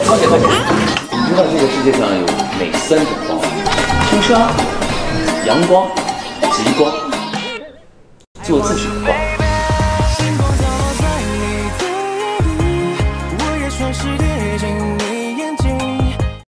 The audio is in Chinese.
快点！你知道这个世界上有哪3种光？ 请说。 阳光、极光，就自己的光。